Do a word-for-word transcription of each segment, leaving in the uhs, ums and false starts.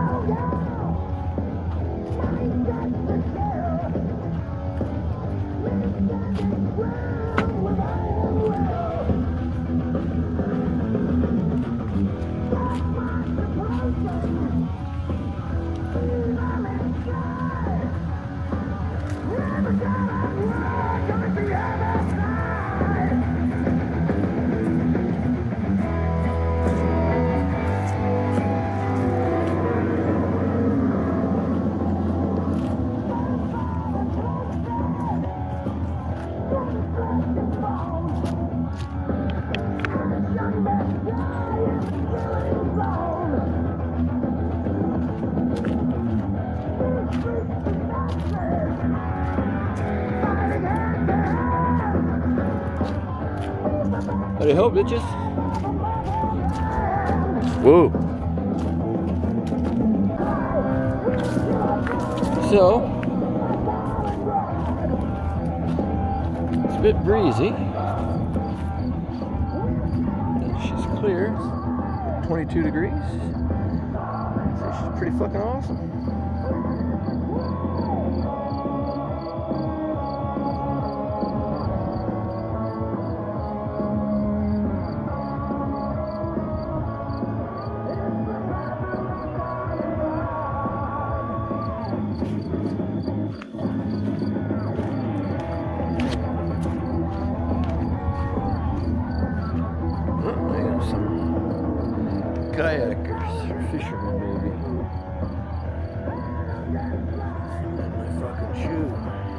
Howdy ho, bitches. Whoa. So, it's a bit breezy. And she's clear. twenty-two degrees. So she's pretty fucking awesome. Kayakers or fishermen, maybe. And my fucking shoe.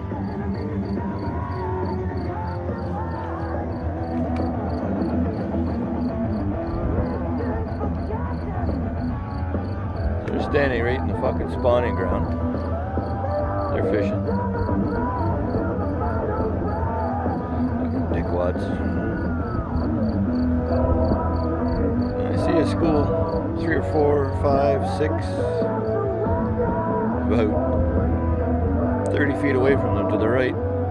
So they're standing right in the fucking spawning ground. They're fishing. Fucking dickwads. See a school, three or four, five, six, about thirty feet away from them to the right.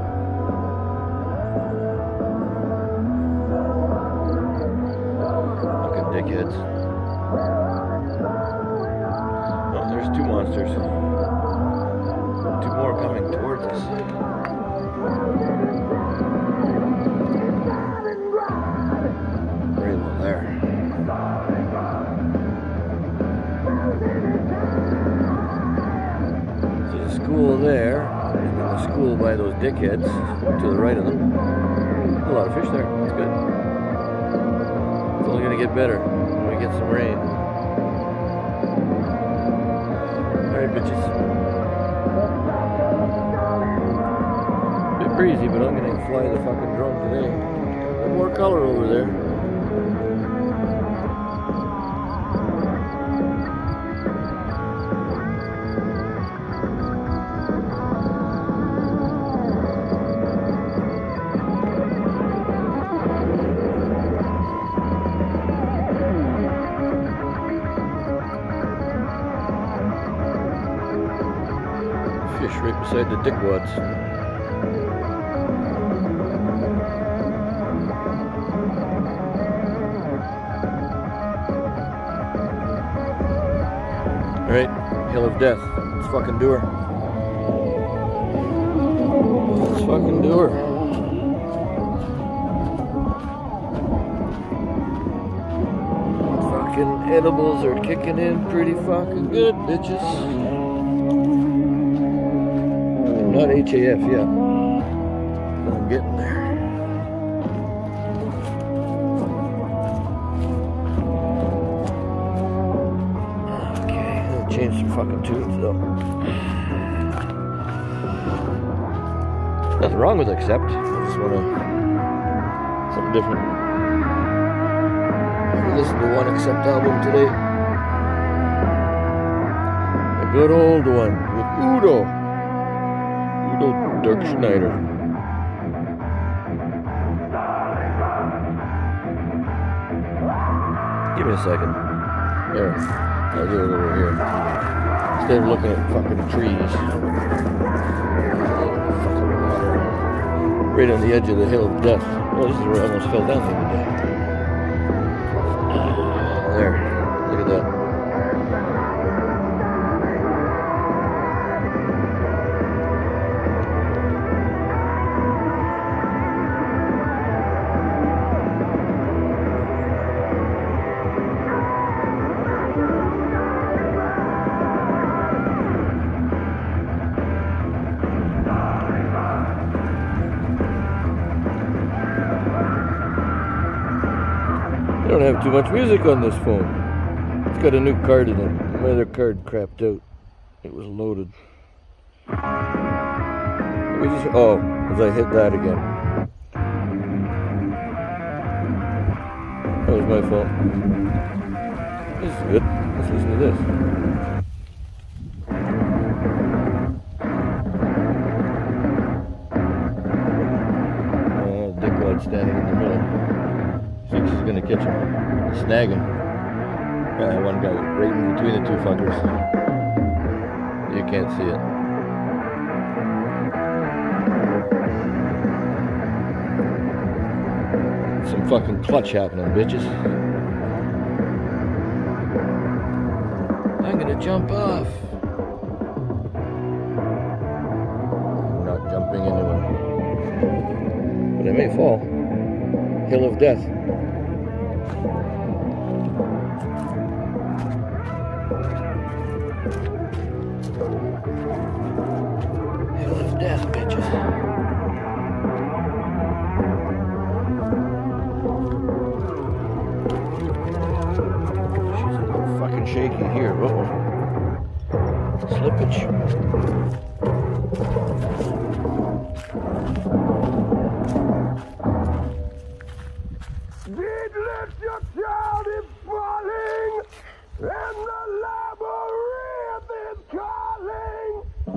Fucking dickheads. Oh, there's two monsters. Two more coming towards us. Very well there. School there, and then the school by those dickheads to the right of them. A lot of fish there. It's good. It's only going to get better when we get some rain. Alright, bitches. A bit breezy, but I'm going to fly the fucking drone today. A little more color over there. Fish right beside the dickwads. Alright, Hill of Death. Let's fucking do her. Let's fucking do her. Fucking edibles are kicking in pretty fucking good, bitches. Not H A F yet. I'm getting there. Okay, I'll change some fucking tunes though. Nothing wrong with Accept. I just want to something different. I listened to one Accept album today. A good old one with Udo. Dirk Schneider. Give me a second. There. I'll do it over here. Instead of looking at fucking trees. Right on the edge of the Hill of Death. Oh, this is where I almost fell down the other day. There. Look at that. have too much music on this phone. It's got a new card in it. My other card crapped out. It was loaded. We just, oh, as I hit that again. That was my fault. This is good. Let's listen to this. Oh, dickwad standing in the middle. Thinks he's gonna catch him. Snag him. Yeah, one guy right in between the two fuckers. You can't see it. Some fucking clutch happening, bitches. I'm gonna jump off. I'm not jumping anywhere. But I may fall. Hill of death. Hill of death, bitches. Shaky here. Uh-oh. Slippage. Needless, your child is falling, and the labyrinth is calling.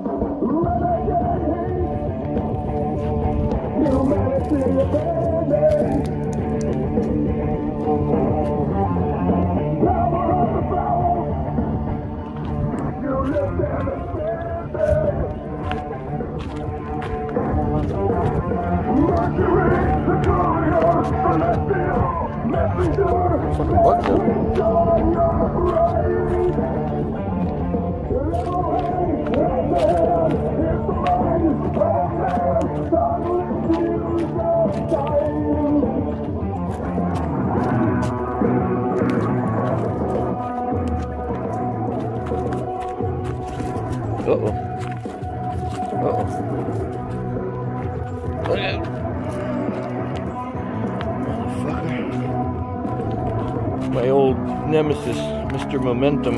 Humanity abandoned. Fucking bugs up. Uh-oh. Uh-oh. Look at it. My old nemesis, Mister Momentum.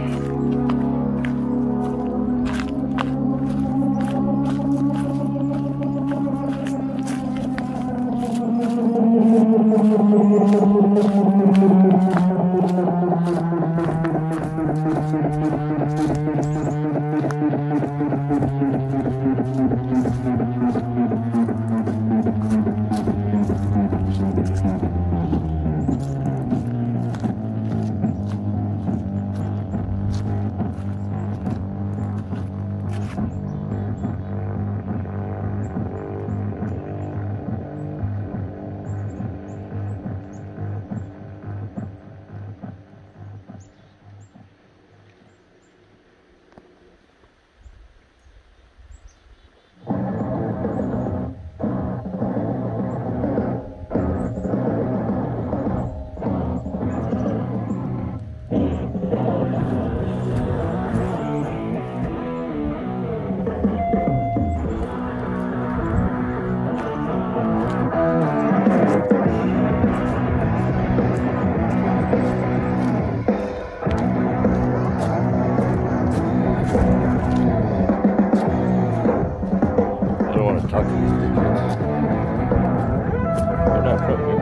Talk to these dickheads. They're not from here.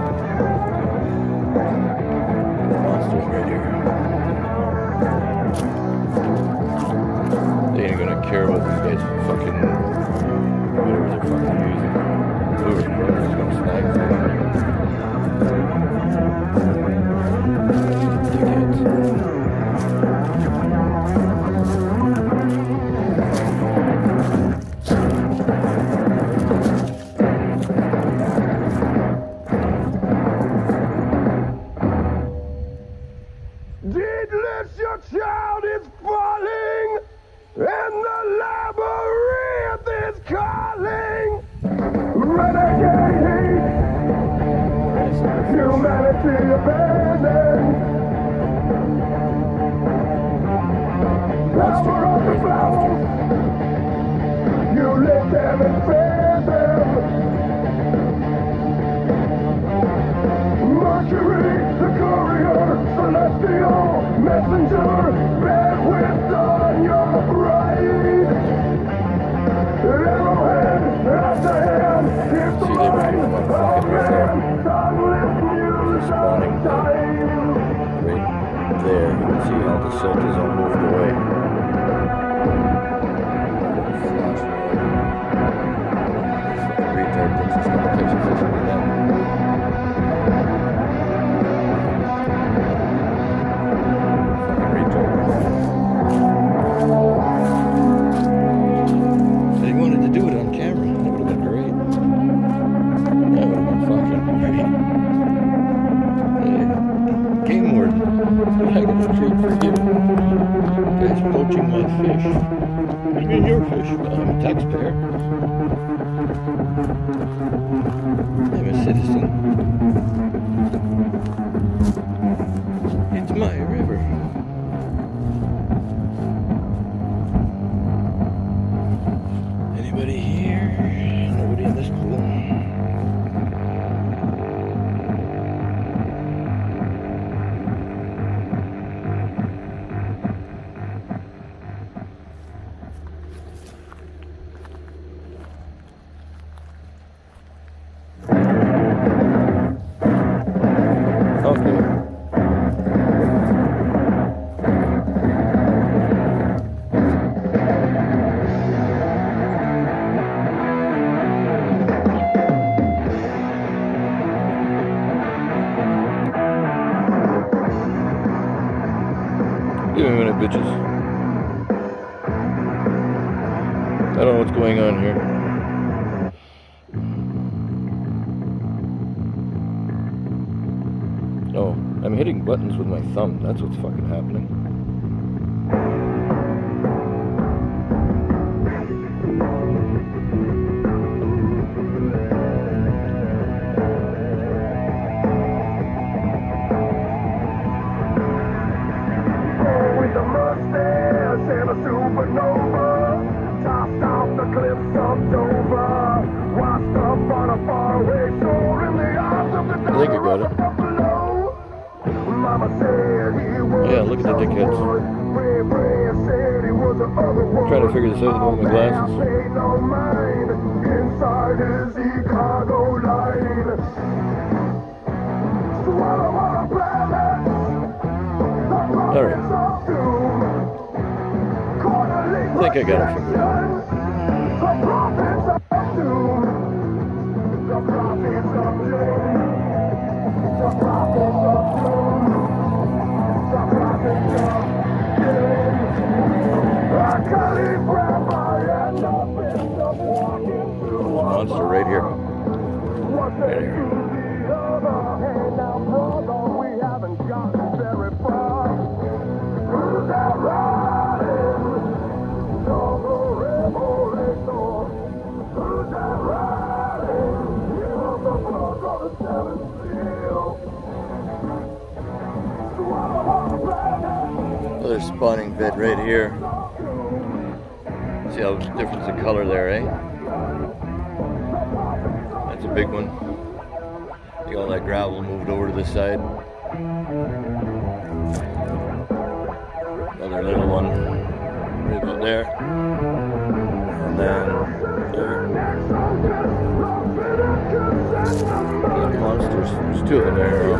The monsters right here. They ain't gonna care about these guys fucking whatever they're fucking using. Lure, bro. They're just gonna snag them. Dickheads. Your child is falling, and the labyrinth is calling. Renegade, humanity abandoned. Power of the flower, you lift them and feed them. Mercury, the current. See, all the silt is all moved away. Fucking retard thinks it's gonna catch a fish with that. Fucking retard. But he wanted to do it on camera. That would have been great. That would have been fucking great. Game warden, I got a treat for you. Guy's poaching my fish. What do you mean your fish? Well, I'm a taxpayer. I'm a citizen. It's my river. Anybody here? Nobody in this pool. Give me a minute, bitches. I don't know what's going on here. Oh, I'm hitting buttons with my thumb. That's what's fucking happening. I think I got it. Yeah, look at the dickheads. I'm trying to figure this out with my glasses. Alright. I think I got it figured out. Monster right here. Right here. Another spawning bed right here. See how different the color there, eh? That's a big one. See all that gravel moved over to the side. Another little one right about there. And then there. The monsters. There's two of them there.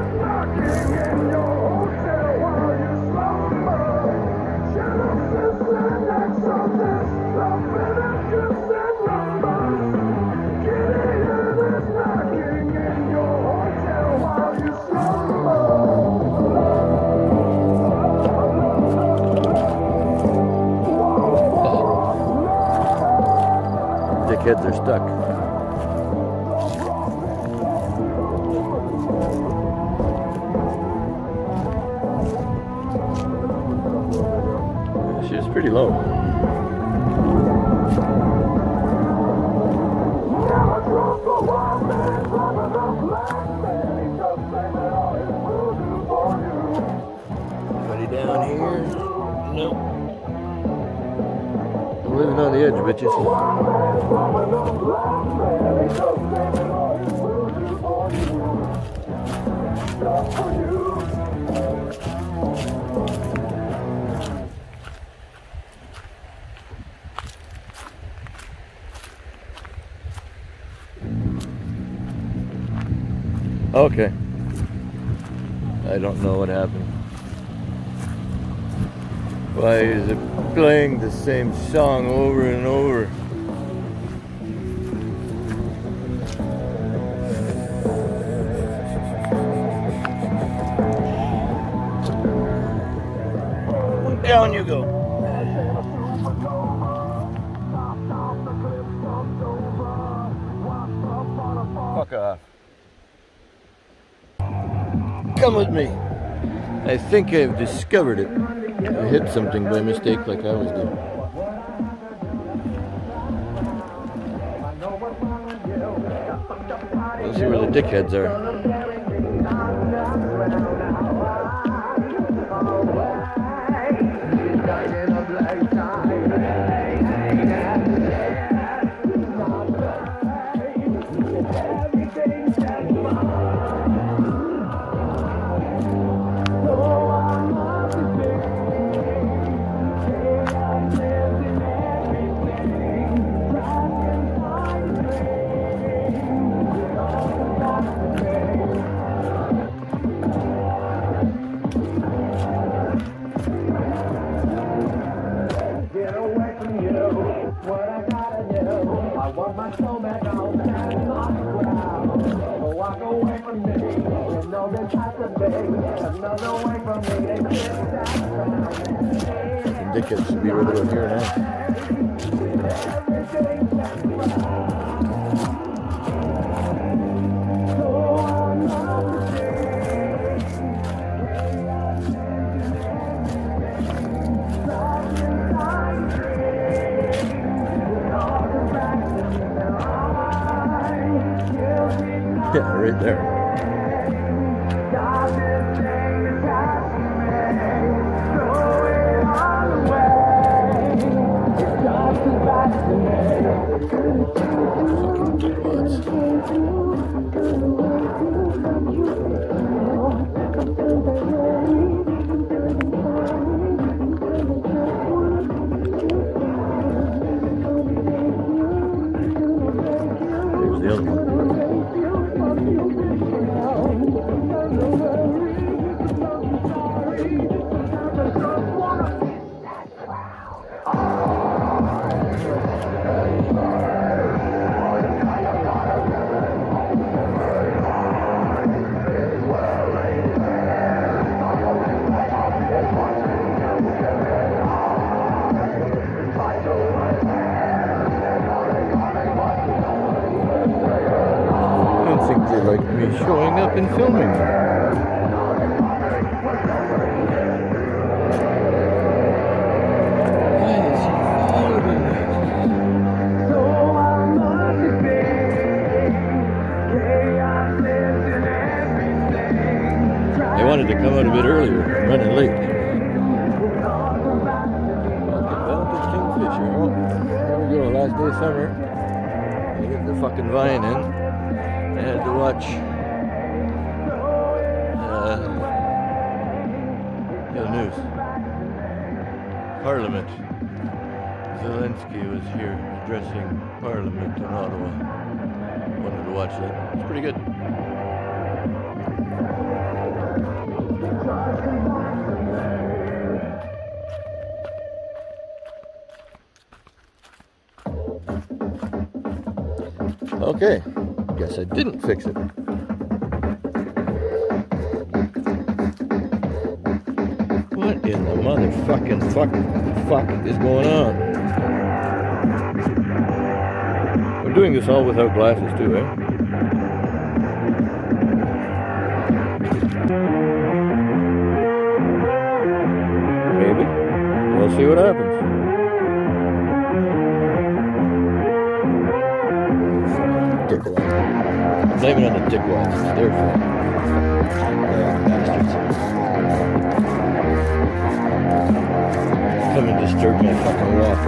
Dickheads are stuck. She's pretty low. Anybody down here? Nope. I'm living on the edge, bitches. Okay. I don't know what happened. Why is it playing the same song over and over? Down you go. Fuck off. Come with me. I think I've discovered it. I hit something by mistake like I always do. Let's see where the dickheads are. The dickheads should be right about here now. Yeah, right there. There's the other one. Like me showing up and filming. Why is he following me? They wanted to come out a bit earlier. I'm running late. Welcome down to Kingfisher. Oh, there we go. Last day of summer. I get the fucking vine in. I had to watch uh, the news. Parliament. Zelensky was here addressing Parliament in Ottawa. Wanted to watch that. It's pretty good. Okay. Guess I didn't fix it. What in the motherfucking fuck fuck is going on? We're doing this all without glasses too, eh? Maybe. We'll see what happens. Blame it on the dickwads. It's their fault. Bastards. Come and disturb my fucking walk.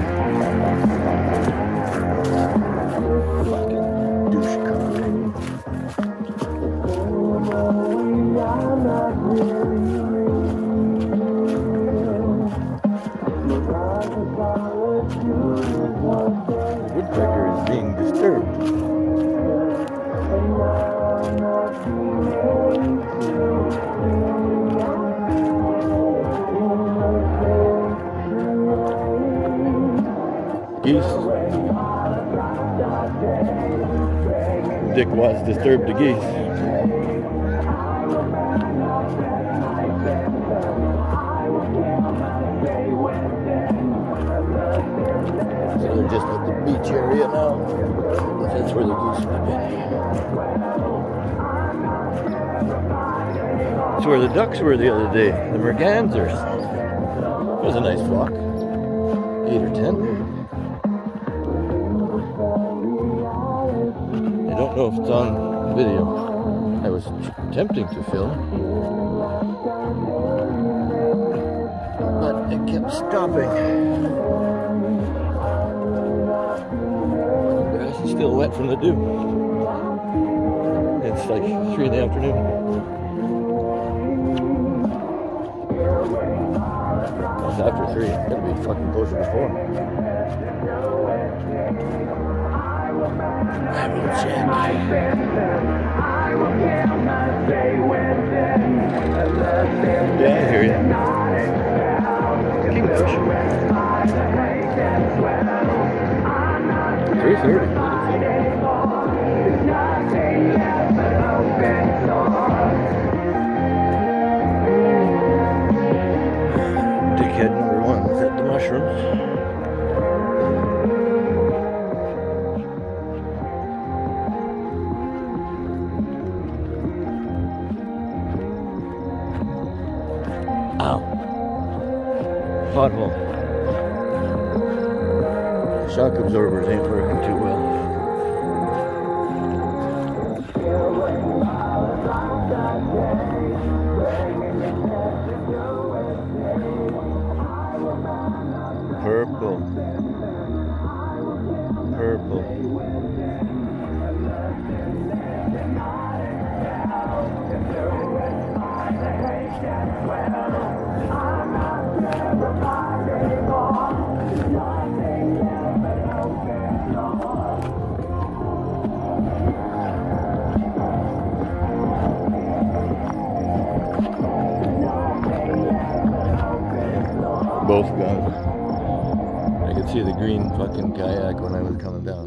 Fucking douchebag. The woodpecker is being disturbed. Dick wants to disturb the geese. So they're just at the beach area now. That's where the geese have been. That's where the ducks were the other day. The mergansers. It was a nice flock. Eight or ten. I don't know if it's on video. I was attempting to film, but it kept stopping. The grass is still wet from the dew. It's like three in the afternoon. It's after three. It's gotta be fucking closer to four. I will check. Yeah, I hear you. Kingfisher. three thirty. Dickhead number one is at the mushrooms. Ow. Pothole. Shock absorbers ain't working too well. Purple. Purple. Both gone. I could see the green fucking kayak when I was coming down.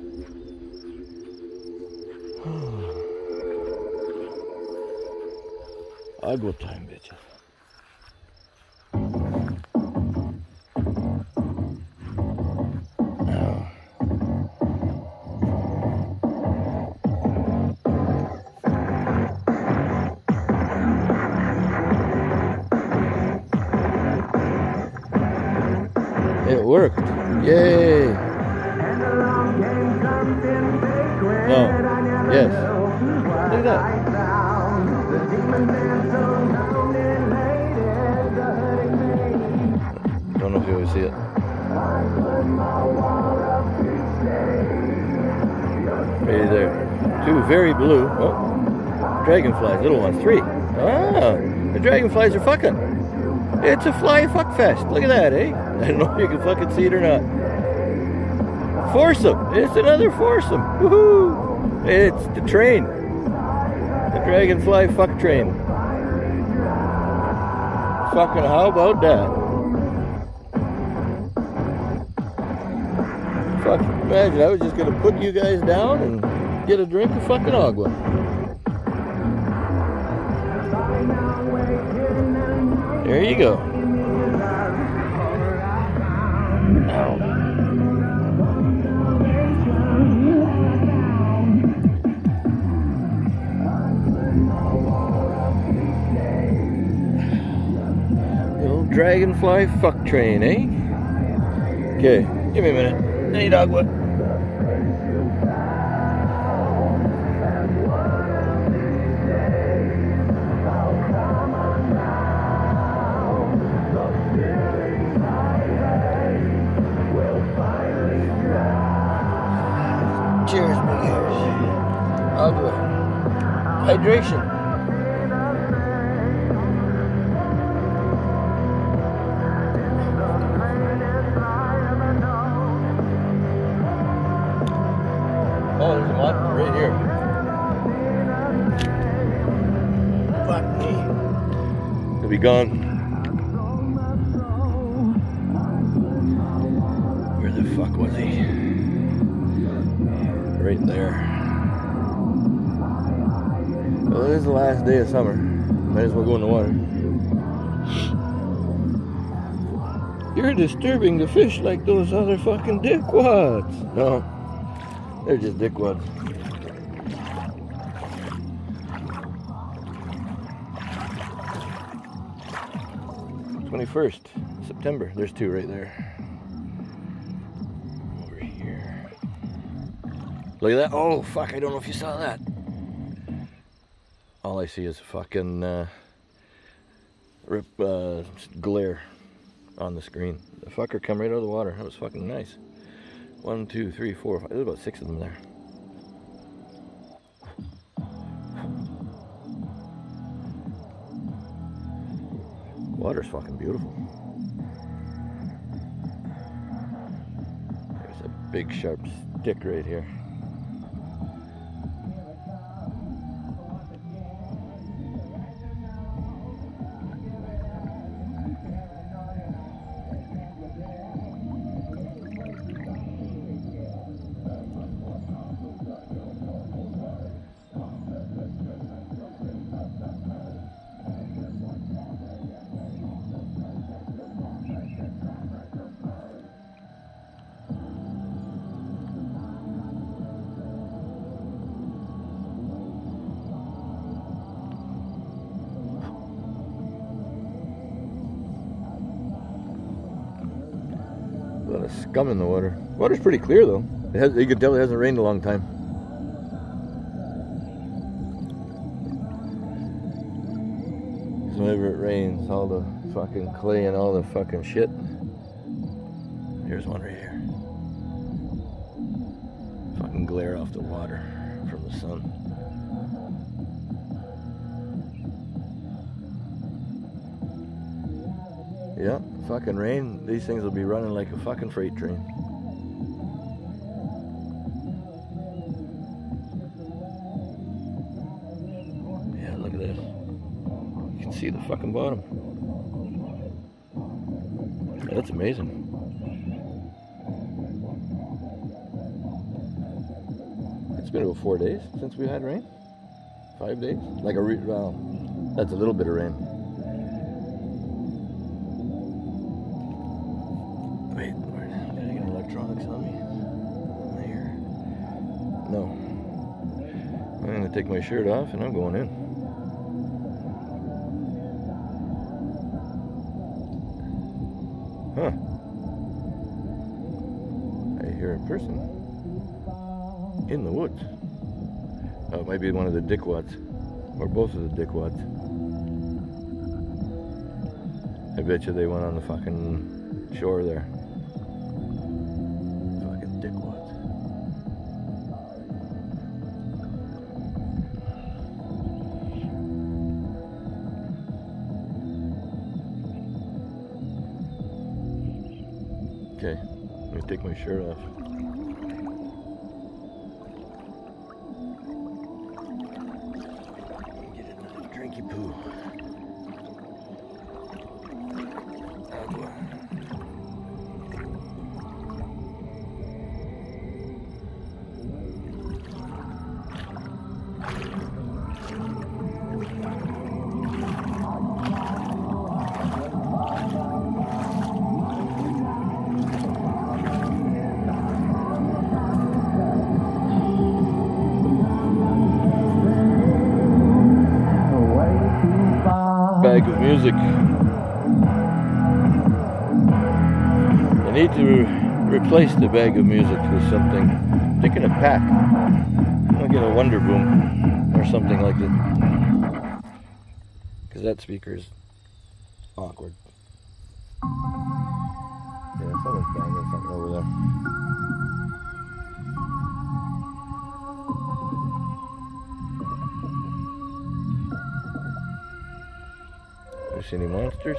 Agua time, bitches. It worked. Yay! Oh, yes. Look at that. Don't know if you always see it. Right there. Two very blue. Oh, dragonflies, little ones. Three. Ah, the dragonflies are fucking. It's a fly fuck fest. Look at that, eh? I don't know if you can fucking see it or not. Foursome. It's another foursome. Woohoo! It's the train. The dragonfly fuck train. Fucking how about that? Fuck, imagine I was just gonna put you guys down and get a drink of fucking agua. There you go. Ow. The old dragonfly fuck train, eh? Okay, give me a minute. I need agua. Cheers, big ears. Agua. Hydration. Oh, there's a mod right here. Fuck me. He'll be gone. Where the fuck was he? right there. Well, it is the last day of summer. Might as well go in the water. You're disturbing the fish like those other fucking dickwads. No, they're just dickwads. twenty-first September. There's two right there. Over here. Look at that. Oh, fuck. I don't know if you saw that. All I see is fucking uh, rip, uh, glare on the screen. The fucker come right out of the water. That was fucking nice. One, two, three, four, five. There's about six of them there. Water's fucking beautiful. There's a big sharp stick right here. A lot of scum in the water. Water's pretty clear though. It has, you can tell it hasn't rained a long time. So whenever it rains, all the fucking clay and all the fucking shit. Here's one right here. Fucking glare off the water from the sun. Yeah, fucking rain, these things will be running like a fucking freight train. Yeah, look at this. You can see the fucking bottom. Yeah, that's amazing. It's been about four days since we had rain. Five days? Like a re well, that's a little bit of rain. Wait, where, did I get electronics on me? Here. No. I'm going to take my shirt off and I'm going in. Huh. I hear a person in the woods. Oh, it might be one of the dickwads. Or both of the dickwads. I bet you they went on the fucking shore there. Fucking dickwads. Okay, let me take my shirt off. Get another drinky poo. Bag of music. I need to re replace the bag of music with something. I'm thinking a pack. I'll get a Wonder Boom or something like that. Because that speaker is awkward. Yeah, someone's banging something over there. See any monsters?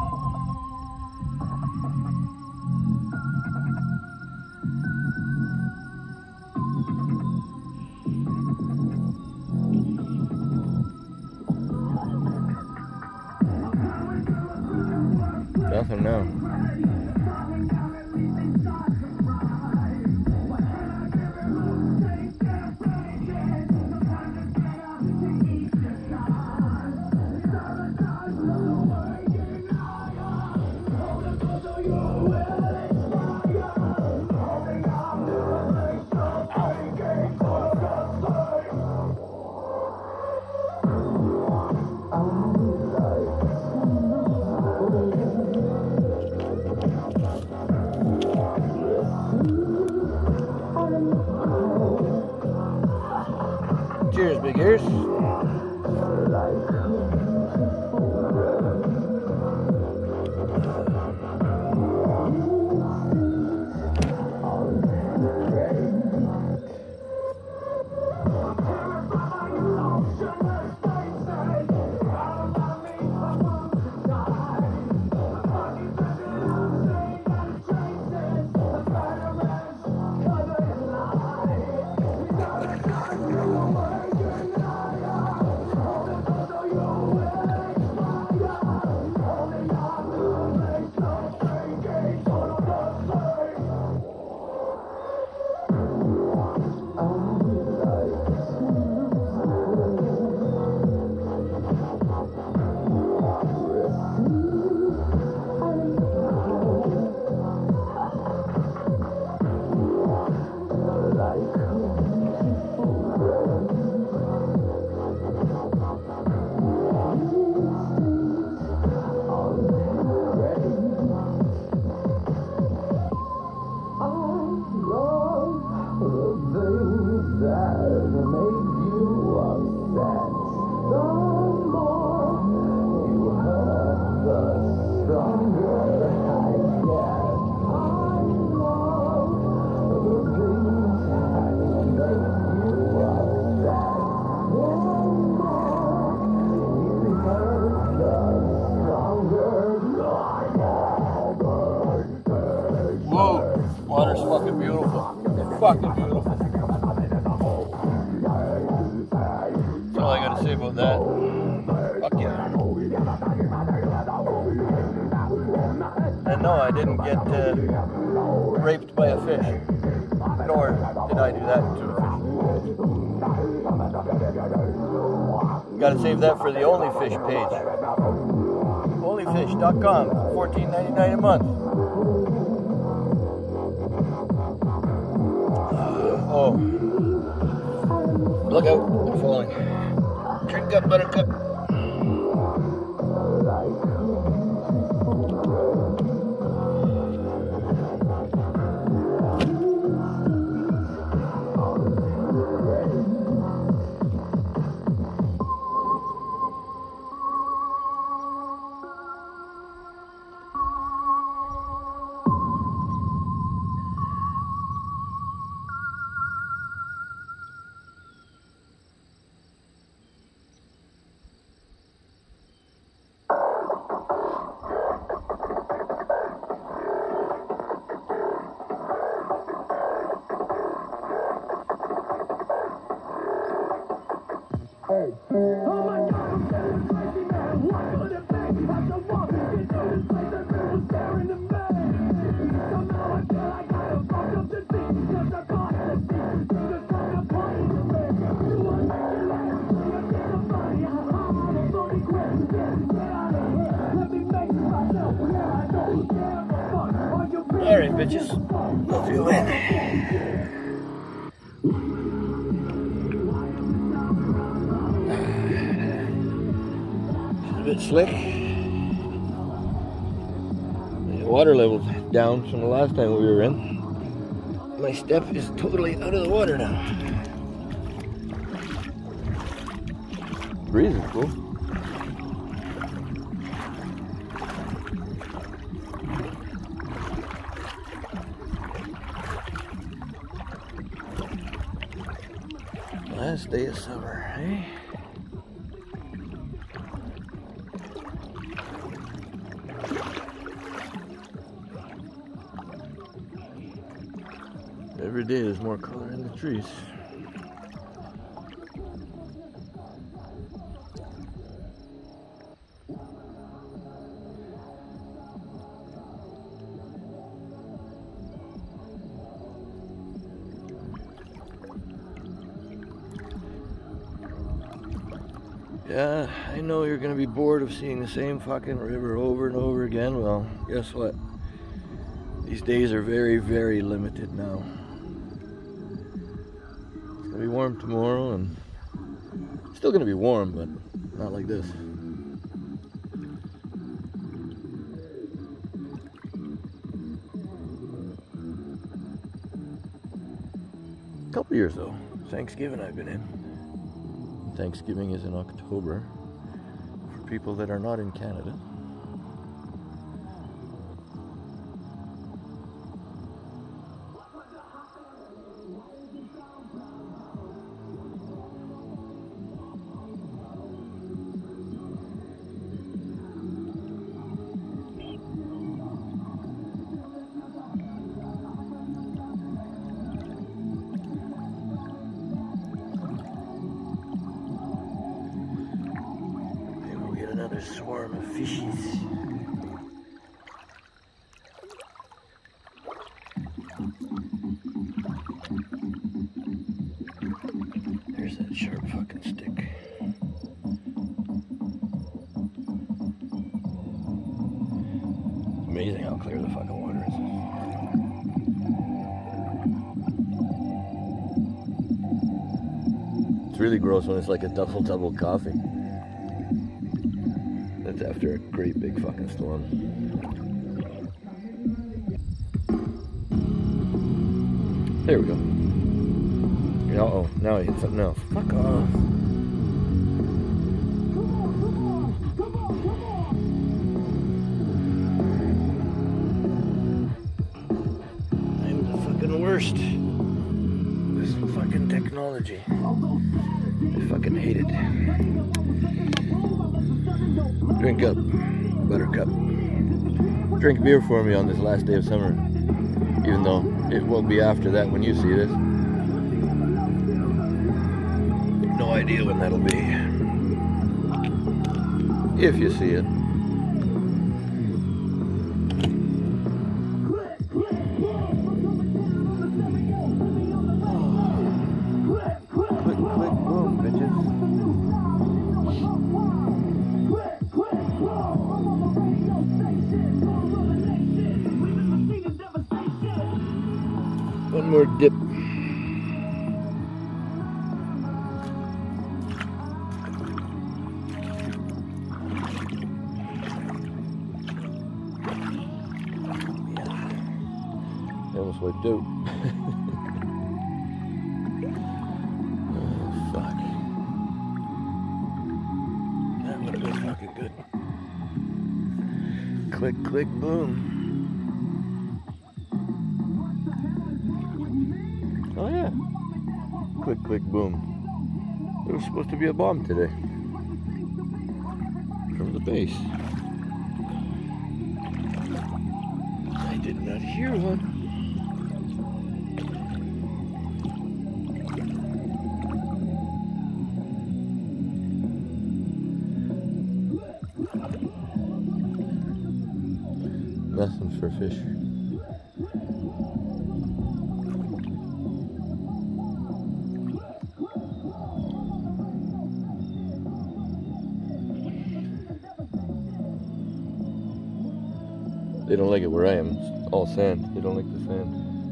Nothing now. Cheers, big ears. Water's fucking beautiful. It's fucking beautiful. That's all I gotta say about that. Fuck yeah. And no, I didn't get uh, raped by a fish. Nor did I do that to a fish. Gotta save that for the Only Fish page. only fish dot com, fourteen ninety-nine a month. Oh, look out, I'm falling. Drink up, buttercup. Alright, bitches. Love you in. It's a bit slick. The water level's down from the last time we were in. My step is totally out of the water now. Breeze is cool. Last day of summer, eh? Every day there's more color in the trees. Yeah, I know you're gonna be bored of seeing the same fucking river over and over again. Well, guess what? These days are very, very limited now. It's gonna be warm tomorrow, and it's still gonna be warm, but not like this. A couple years though. Thanksgiving I've been in. Thanksgiving is in October for people that are not in Canada. Another swarm of fishies. There's that sharp fucking stick. It's amazing how clear the fucking water is. It's really gross when it's like a duffel double coffee. That's after a great big fucking storm. There we go. Uh oh, now I hit something else. Fuck off. I'm the fucking worst. This fucking technology. I fucking hate it. Drink up, buttercup. Drink beer for me on this last day of summer. Even though it won't be after that when you see this. No idea when that'll be. If you see it. One more dip. I almost wiped out. Oh, fuck. That would have been fucking good. Click, click, boom. Oh yeah. Click, click, boom. There was supposed to be a bomb today. From the base. I did not hear one. Nothing for fish. They don't like it where I am. It's all sand. They don't like the sand.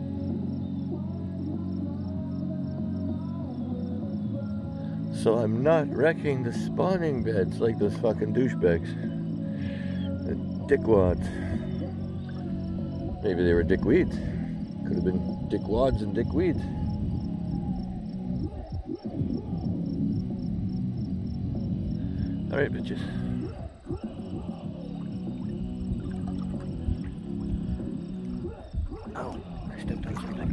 So I'm not wrecking the spawning beds like those fucking douchebags. The dickwads. Maybe they were dickweeds. Could have been dickwads and dickweeds. Alright, bitches. Oh, I stepped on something.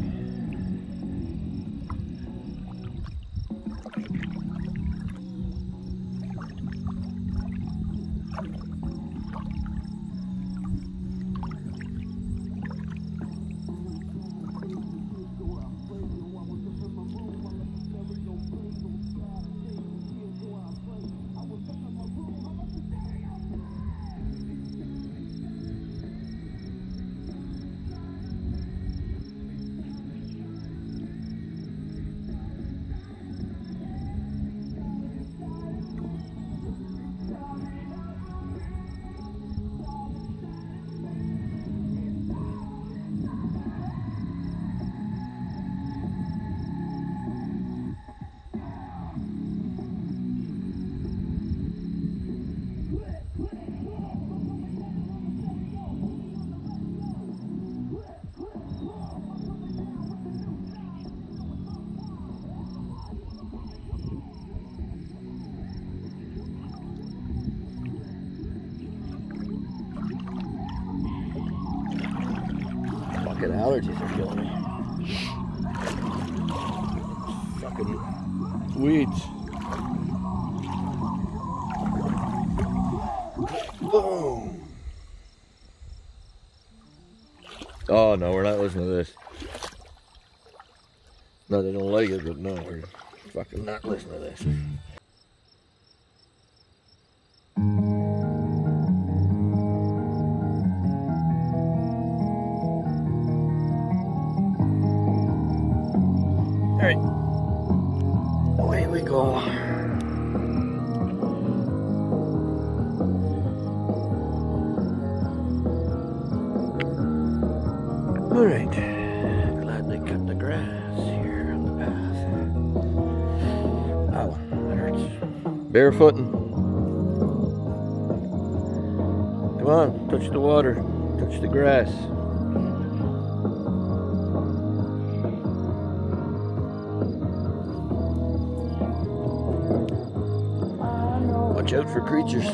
allergies are killing me. Fucking weeds. Boom. Oh no, we're not listening to this. No, they don't like it, but no, we're fucking not listening to this. Alright, away we go. Alright, glad they cut the grass here on the path. Ow, that hurts. Barefooting. Come on, touch the water, touch the grass. Watch out for creatures.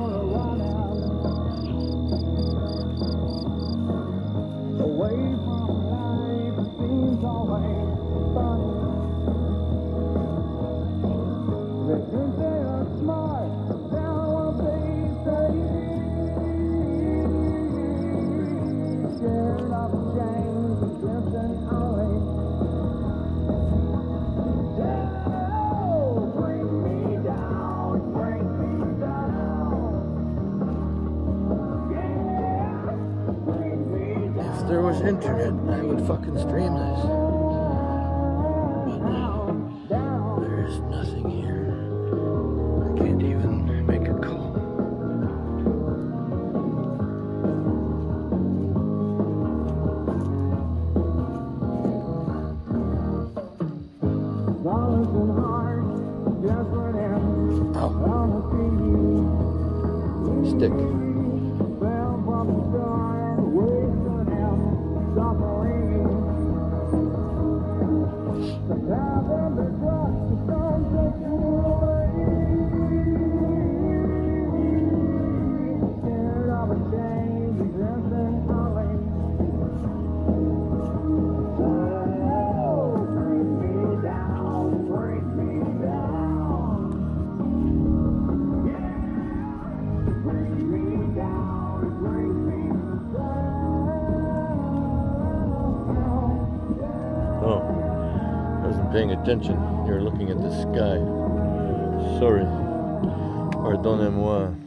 If there was internet, I would fucking stream this. But there is nothing here. I can't even make a call. Ow. Stick. Paying attention, you're looking at the sky. Sorry. Pardonnez-moi.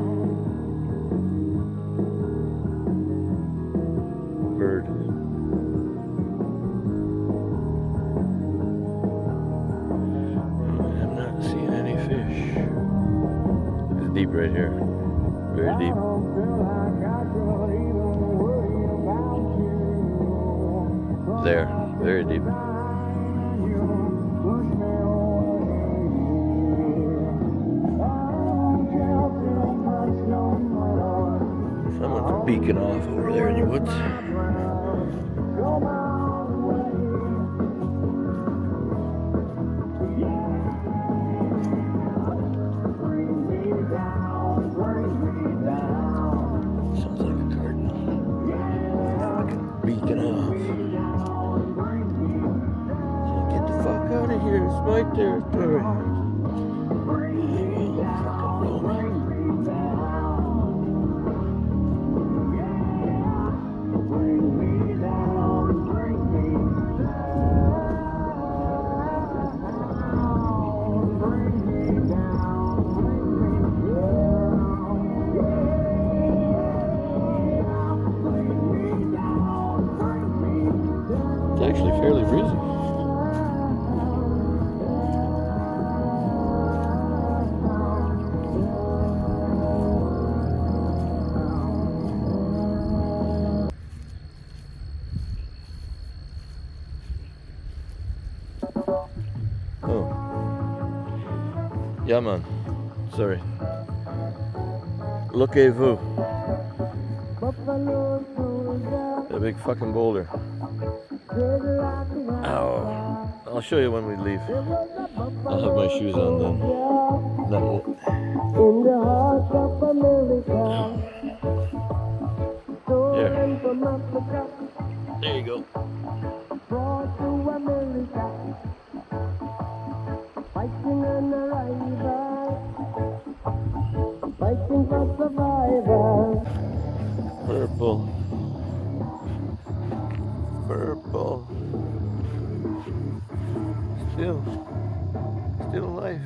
Bird. I'm not seeing any fish. It's deep right here. Very deep. There. Very deep. Someone's beaking off over there in the woods. Sounds like a cardinal. Fucking beaking off. So get the fuck out of here, it's my territory. Fucking blow me. It's actually fairly breezy. Oh. Yeah, man. Sorry. Lookez-vous. A big fucking boulder. Ow. I'll show you when we leave. I'll have my shoes on then. Not yet. There. There you go. Brought to America, fighting an arrival, fighting for survival. Purple. Purple. Still. Still alive.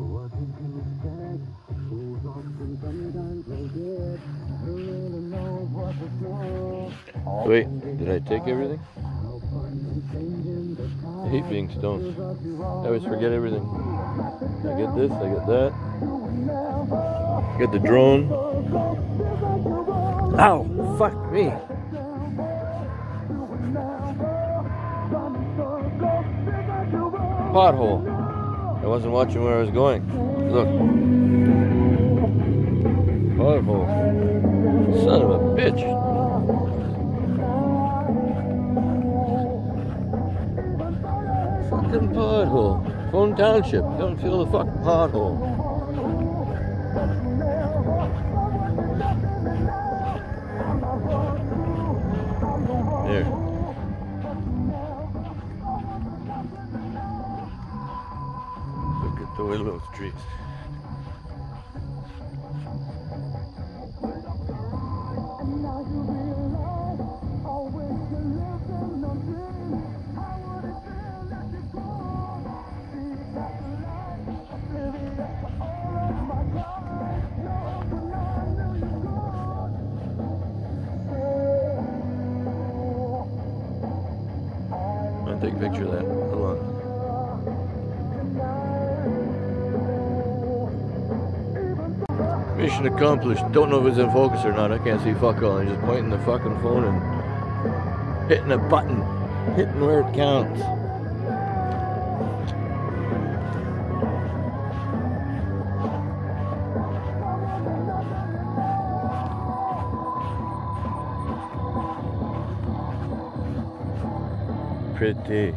Wait, did I take everything? I hate being stoned. I always forget everything. I get this, I get that. Get the drone. Ow! Fuck me! Pothole. I wasn't watching where I was going. Look. Pothole. Son of a bitch. Fucking pothole. Phone Township. Don't fill the fucking pothole. There. Look at the willow trees. I'll take a picture of that. Hold on. Mission accomplished. Don't know if it's in focus or not. I can't see fuck all. I'm just pointing the fucking phone and hitting a button. Hitting where it counts. Pretty.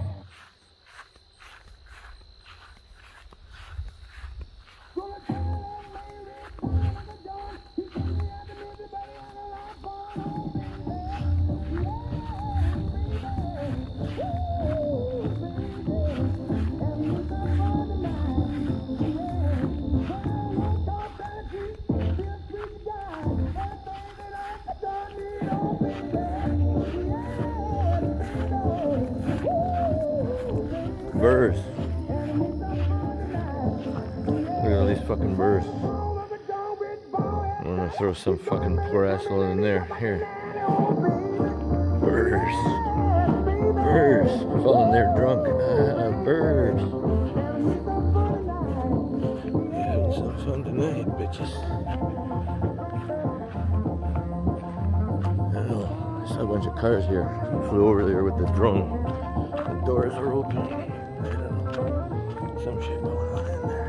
Burrs. Look at all these fucking burrs. I'm gonna throw some fucking poor asshole in there. Here. Burrs. Burrs. Falling there drunk. Ah, burrs. You're having some fun tonight, bitches. Oh, I saw a bunch of cars here. Flew over there with the drone. The doors are open. Some shit going on in there.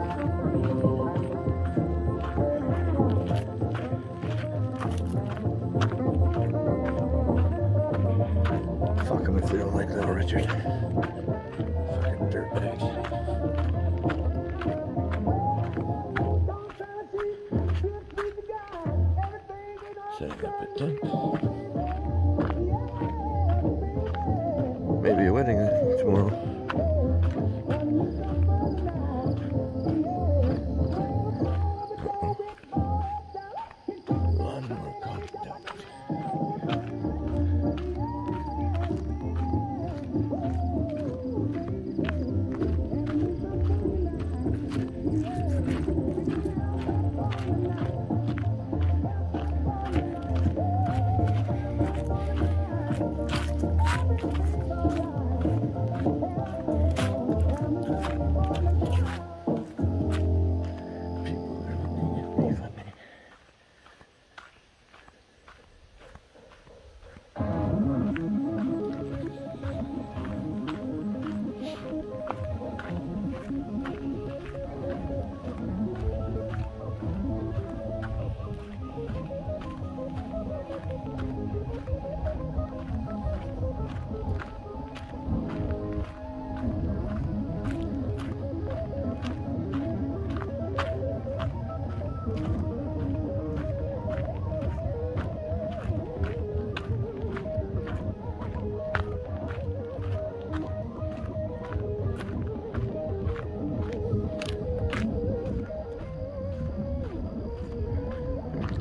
Fuck them if they don't like Little Richard. Fucking dirtbags. Setting up a tent. Maybe a wedding tomorrow.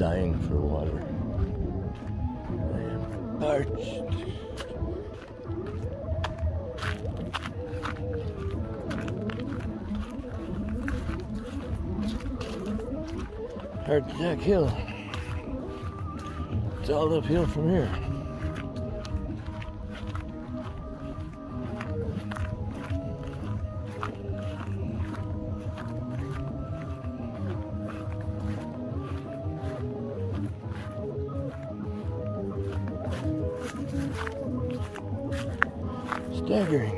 dying for water. I am parched. Hard Jack Hill. It's all uphill from here. Staggering.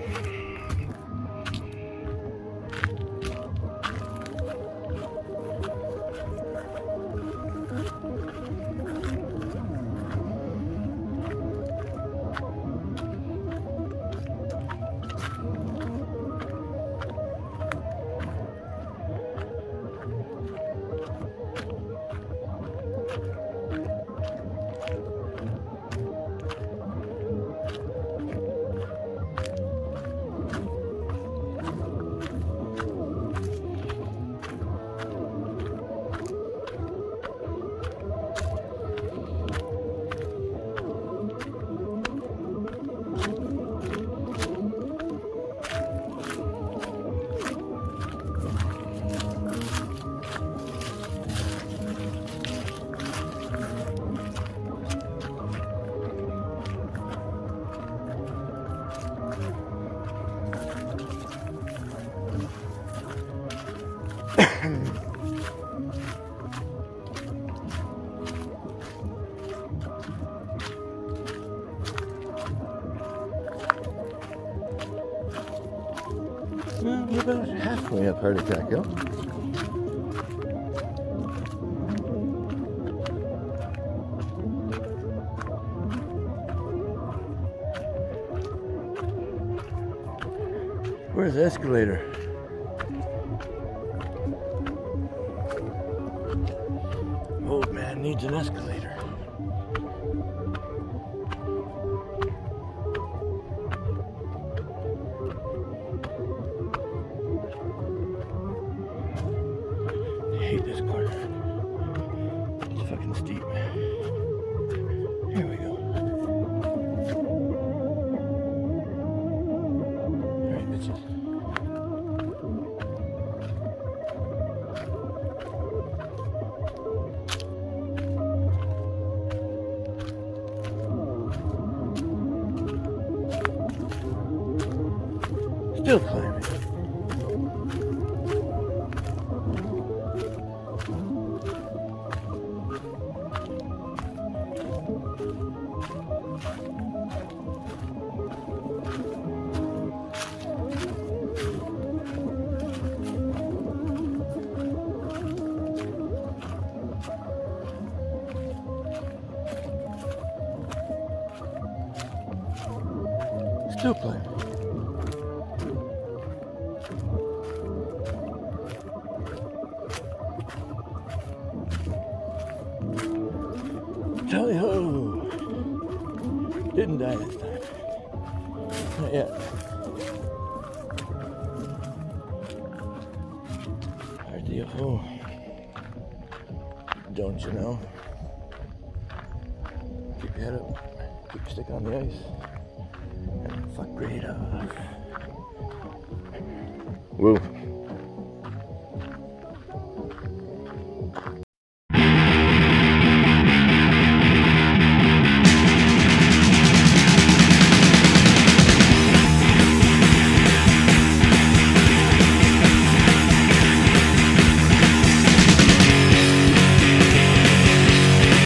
Well, we're about halfway up Hard Jack Hill. Where's the escalator? Old man needs an escalator. I hate this corner. It's fucking steep. Here we go. Alright, bitches. Still climbing. Still climbing. Tally ho! Didn't die this time. Not yet. Hard to home. Don't you know? Keep your head up. Keep your stick on the ice. And fuck right off. Woo.